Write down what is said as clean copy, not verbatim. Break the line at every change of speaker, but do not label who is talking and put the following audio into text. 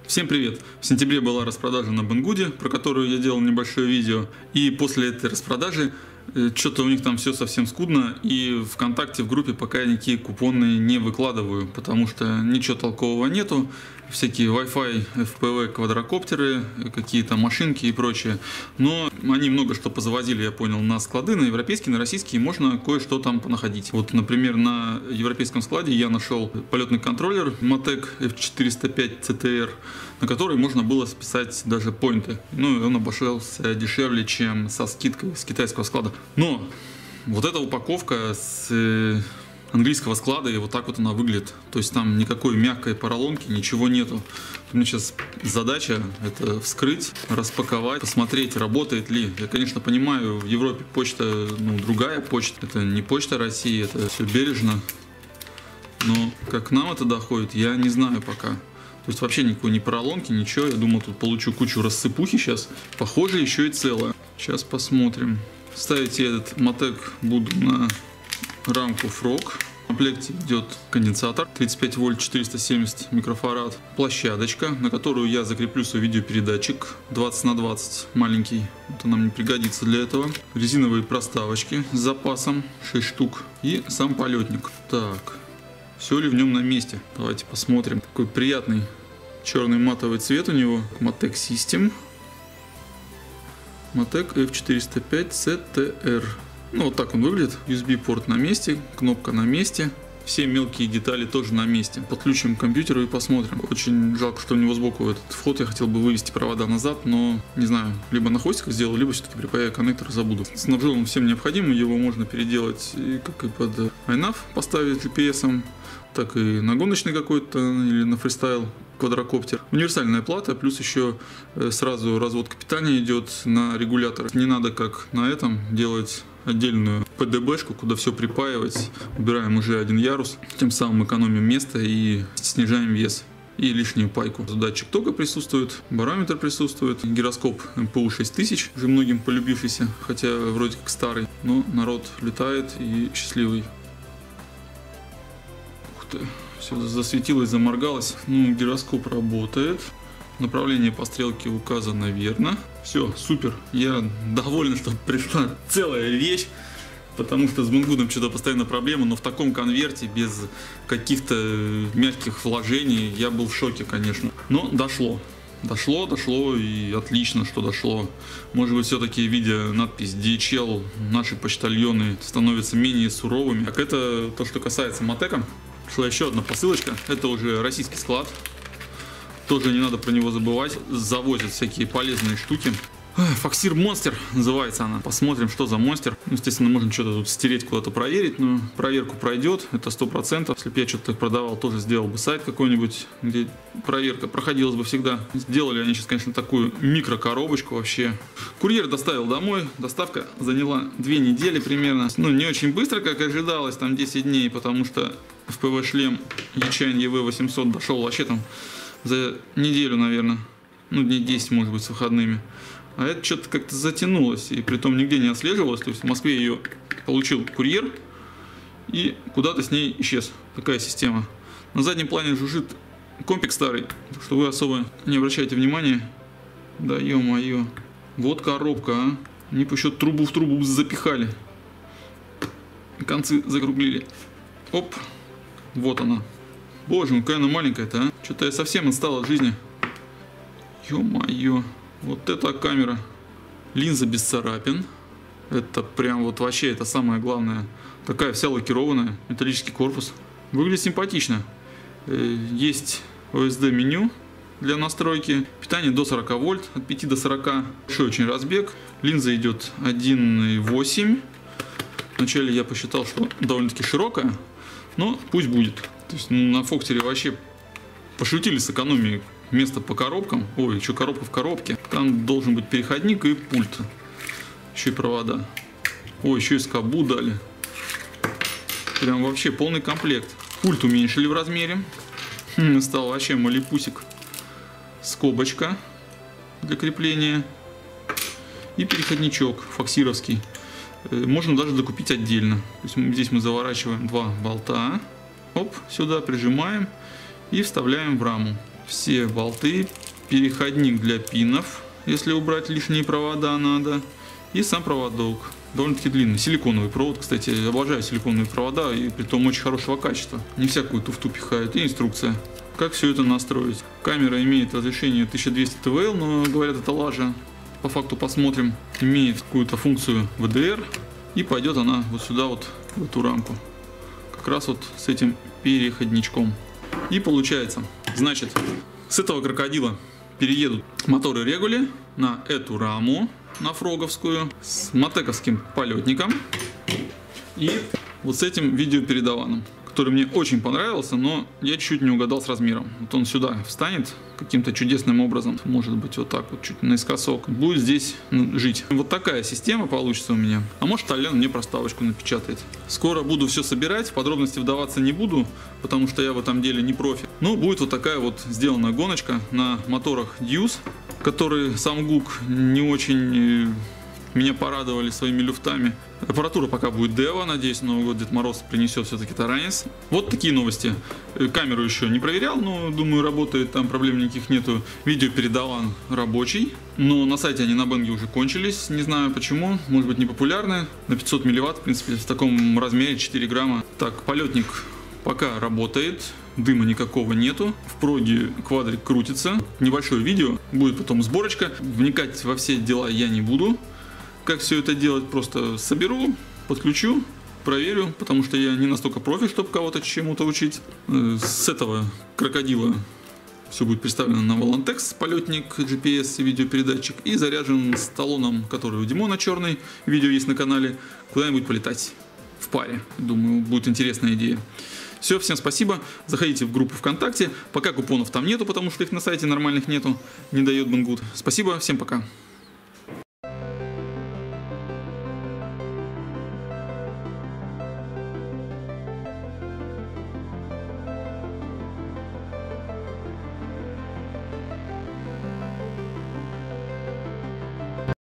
Всем привет! В сентябре была распродажа на Banggood, про которую я делал небольшое видео. И после этой распродажи что-то у них там все совсем скудно. И ВКонтакте в группе пока я никакие купоны не выкладываю, потому что ничего толкового нету. Всякие Wi-Fi, FPV квадрокоптеры, какие-то машинки и прочее. Но они много что позавозили, я понял, на склады, на европейские, на российские. Можно кое-что там понаходить. Вот, например, на европейском складе я нашел полетный контроллер Matek F405 CTR, на который можно было списать даже поинты. Ну, и он обошелся дешевле, чем со скидкой с китайского склада. Но вот эта упаковка с английского склада, и вот так вот она выглядит. То есть там никакой мягкой поролонки, ничего нету. У меня сейчас задача это вскрыть, распаковать, посмотреть, работает ли. Я, конечно, понимаю, в Европе почта, другая почта. Это не почта России, это все бережно. Но как к нам это доходит, я не знаю пока. То есть вообще никакой ни поролонки, ничего. Я думал, тут получу кучу рассыпухи сейчас. Похоже, еще и целое. Сейчас посмотрим. Ставить я этот Matek буду на рамку Frog. В комплекте идет конденсатор 35 вольт 470 микрофарад, площадочка, на которую я закреплю свой видеопередатчик 20 на 20 маленький, это нам не пригодится для этого, резиновые проставочки с запасом 6 штук и сам полетник. Так, все ли в нем на месте? Давайте посмотрим. Такой приятный черный матовый цвет у него. Matek System Matek F405 CTR. Ну, вот так он выглядит. USB-порт на месте, кнопка на месте. Все мелкие детали тоже на месте. Подключим к компьютеру и посмотрим. Очень жалко, что у него сбоку этот вход. Я хотел бы вывести провода назад, но не знаю, либо на хвостиках сделал, либо все-таки при появе коннектора забуду. Снабжен он всем необходимым. Его можно переделать как и под iNav поставить GPS-ом, так и на гоночный какой-то или на фристайл квадрокоптер. Универсальная плата, плюс еще сразу разводка питания идет на регулятор. Не надо, как на этом, делать отдельную ПДБшку, куда все припаивать. Убираем уже один ярус, тем самым экономим место и снижаем вес. И лишнюю пайку. Датчик тока присутствует, барометр присутствует, гироскоп МПУ 6000, уже многим полюбившийся, хотя вроде как старый, но народ летает и счастливый. Ух ты, все засветилось, заморгалось. Ну, гироскоп работает. Направление по стрелке указано верно. Все, супер. Я доволен, что пришла целая вещь. Потому что с Banggood что-то постоянно проблема. Но в таком конверте, без каких-то мягких вложений, я был в шоке, конечно. Но дошло. Дошло и отлично, что дошло. Может быть, все-таки, видя надпись DHL, наши почтальоны становятся менее суровыми. Так, это то, что касается Matek. Шла еще одна посылочка. Это уже российский склад. Тоже не надо про него забывать. Завозят всякие полезные штуки. Foxeer Monster называется она. Посмотрим, что за монстр. Естественно, можно что-то тут стереть, куда-то проверить, но проверку пройдет, это 100%. Если бы я что-то продавал, тоже сделал бы сайт какой-нибудь, где проверка проходилась бы всегда. Сделали они сейчас, конечно, такую микрокоробочку вообще. Курьер доставил домой. Доставка заняла 2 недели примерно. Ну, не очень быстро, как ожидалось, там 10 дней, потому что FPV шлем Yichine EV800 дошел вообще там за неделю, наверное. Ну, дней 10, может быть, с выходными. А это что-то как-то затянулось, и притом нигде не отслеживалось. То есть в Москве ее получил курьер и куда-то с ней исчез. Такая система. На заднем плане жужжит компик старый, так что вы особо не обращайте внимания. Да ё-моё. Вот коробка, а. Они бы еще трубу в трубу запихали. Концы закруглили. Оп. Вот она. Боже мой, какая она маленькая-то, а. Что-то я совсем отстал от жизни. Ё-моё. Вот эта камера. Линза без царапин. Это прям вот вообще это самое главное. Такая вся лакированная. Металлический корпус. Выглядит симпатично. Есть OSD меню для настройки. Питание до 40 вольт. От 5 до 40. Большой очень разбег. Линза идет 1,8. Вначале я посчитал, что довольно-таки широкая. Но пусть будет. То есть на Фоксере вообще пошутили с экономией. Место по коробкам. Ой, еще коробка в коробке. Там должен быть переходник и пульт. Еще и провода. Ой, еще и скобу дали. Прям вообще полный комплект. Пульт уменьшили в размере. Стал вообще малипусик. Скобочка для крепления. И переходничок фоксировский. Можно даже докупить отдельно. То есть здесь мы заворачиваем 2 болта. Оп, сюда прижимаем и вставляем в раму. все болты, переходник для пинов, если убрать лишние провода надо, и сам проводок. Довольно-таки длинный, силиконовый провод, кстати, я обожаю силиконовые провода, и притом очень хорошего качества. Не всякую туфту пихают. И инструкция, как все это настроить. Камера имеет разрешение 1200 ТВЛ, но говорят, это лажа. По факту посмотрим. Имеет какую-то функцию VDR, и пойдет она вот сюда, вот в эту рамку. Как раз вот с этим переходничком. И получается, значит, с этого крокодила переедут моторы регули на эту раму, на фроговскую, с мотековским полетником и вот с этим видеопередаваном, который мне очень понравился, но я чуть не угадал с размером. Вот он сюда встанет каким-то чудесным образом, может быть вот так вот, чуть наискосок, будет здесь жить. Вот такая система получится у меня. А может, Толян мне проставочку напечатает. Скоро буду все собирать, в подробности вдаваться не буду, потому что я в этом деле не профи. Но будет вот такая вот сделана гоночка на моторах Deuce, которые сам ГУК не очень меня порадовали своими люфтами. Аппаратура пока будет Дева, надеюсь, Новый год Дед Мороз принесет все-таки таранец. Вот такие новости. Камеру еще не проверял, но думаю, работает, там проблем никаких нету. Видеопередаван рабочий, но на сайте они на Бенге уже кончились, не знаю почему, может быть не популярны. На 500 милливатт, в принципе, в таком размере 4 грамма. Так, полетник пока работает, дыма никакого нету, в проге квадрик крутится. Небольшое видео, будет потом сборочка, вникать во все дела я не буду. Как все это делать, просто соберу, подключу, проверю, потому что я не настолько профи, чтобы кого-то чему-то учить. С этого крокодила все будет представлено на Volantex, полетник, GPS и видеопередатчик, и заряжен с талоном, который у Димона черный, видео есть на канале, куда-нибудь полетать в паре. Думаю, будет интересная идея. Все, всем спасибо, заходите в группу ВКонтакте, пока купонов там нету, потому что их на сайте нормальных нету, не дает Бенгуд. Спасибо, всем пока.